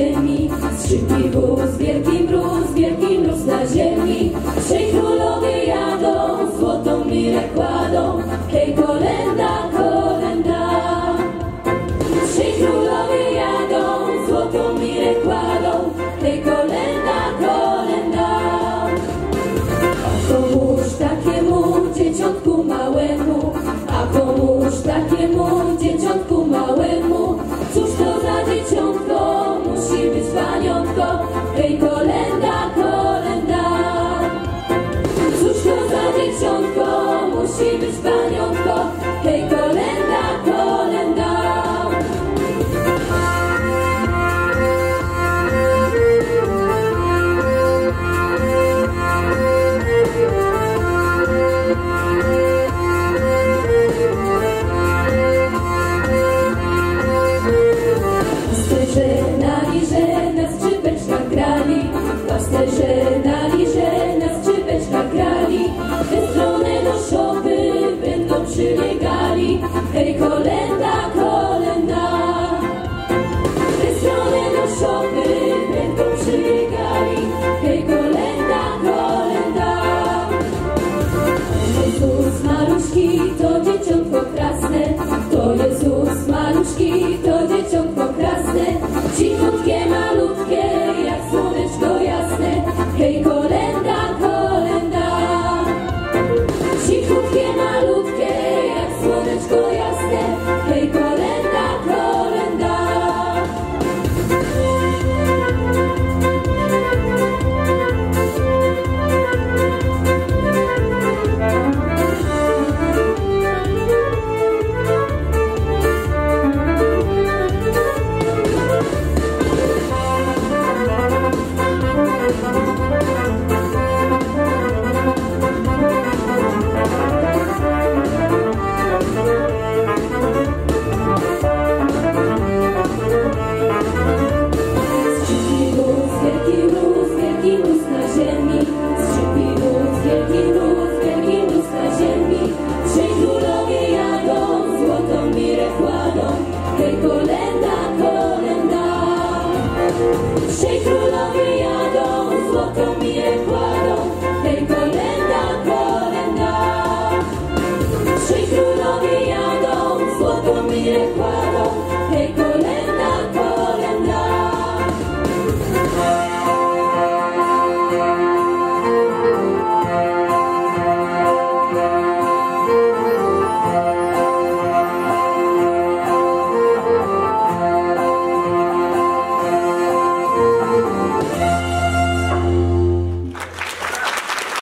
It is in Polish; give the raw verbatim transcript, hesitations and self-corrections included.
ziemi. Skrzypi wóz, wielki mróz, wielki mróz na ziemi. Trzej królowie jadą, złotą mirę kładą. Hej, kolenda, kolenda. Trzej królowie jadą, złotą mirę kładą. Hej, kolenda, kolenda. A komuż takiemu dzieciątku małemu, a komuż takiemu dzieciątku małemu, cóż to za dzieciątko, musi być paniątko. Hej, kolenda, kolenda. Cóż to za dzieciątko, musi być paniątko. Hej, kolenda, kolenda. Pasterze na liże, na skrzypeczkach grali, te strony do szopy będą przybiegali. Hej, kolenda, kolenda. Te strony do szopy będą przybiegali. Hej, kolenda, kolenda. Jezus maluszki, to dzieciątko krasne, to Jezus maluszki, to dzieciątko krasne, cichutkie, malutkie, jak słoneczko jasne. Hej, kolenda, kolenda. Cichutkie, malutkie, jak słoneczko jasne. Hej, kolenda, kolenda. Shake